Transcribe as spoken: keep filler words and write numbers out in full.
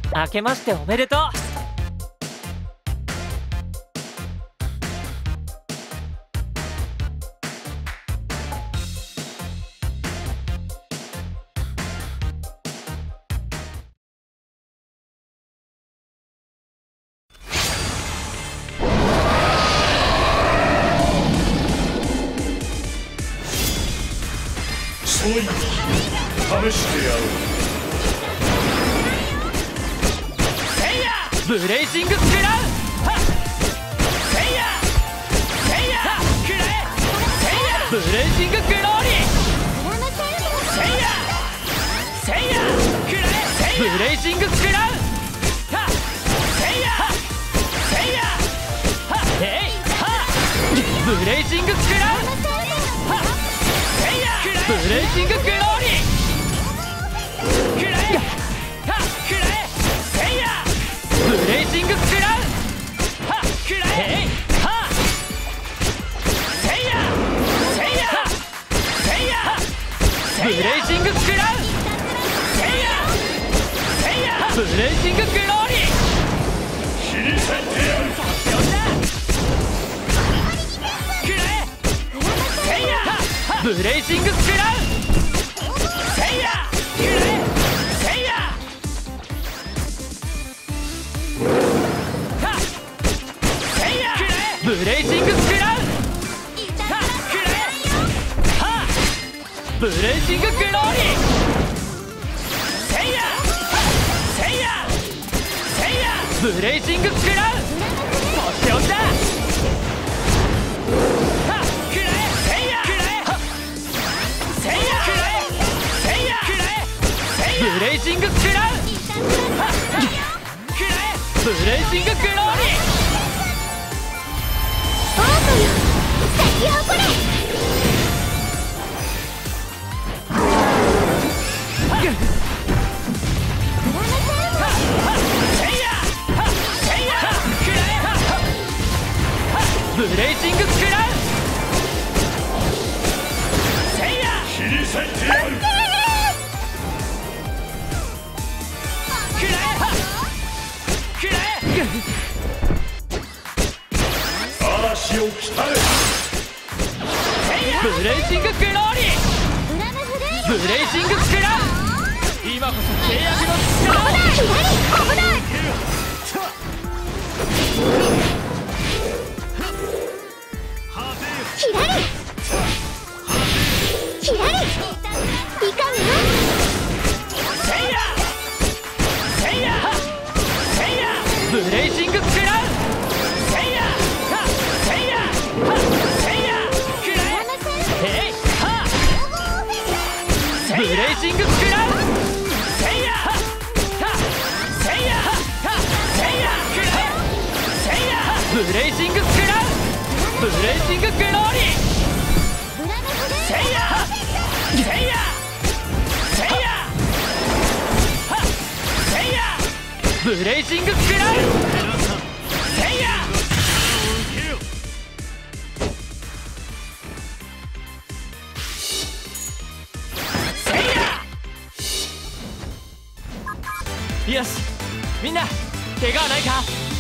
明けましておめでとう。 そういう試してやろう。 せいやブレイジングスクラウン。せいやせいやくれ。せいやブレイジンググローリー。せいやせいやくれ。せいやブレイジングスクラウン。せいやせいやえいはブレイジングスクラウン。せいやブレイジンググローリー。くれはくれ。せいやブレイジングスクラウン。はくれえいはせいやせいやせいやブレイジングスクラウン。せいやせいやブレイジンググローリー。 切り裂いてやる。 よっしゃくれせいやブレイジングスクラウン。せいやくれせいやはせいやくれブレイジングスクラウン。はくれはブレイジンググローリー。せいやせいやせいやブレイジングスクラウン。とっておきだ。はくれせいやくれせいやくれせいやくれせいやブレイジングスクラウン。はくれブレイジンググローリー。 オートよ咲き誇れ。 ブレイジングスクラウン。せいや切り裂いてやる。 くれくれ嵐を鍛え。 せいやブレイジンググローリー。 ウラムフレイヤブレイジングスクラウン。今こそ契約の力を。 左危ない左左いかによ。 せいやせいやせいやブレイジングスクラウン。せいやはせいやはせいやくれえいはブレイジングスクラウン。せいやはせいやはせいやくれせいやブレイジングスクラウン。ブレイジンググローリー。せいやせいやせいやはせいやブレイジングスクラウン。せいやせいやよしみんな怪我はないか。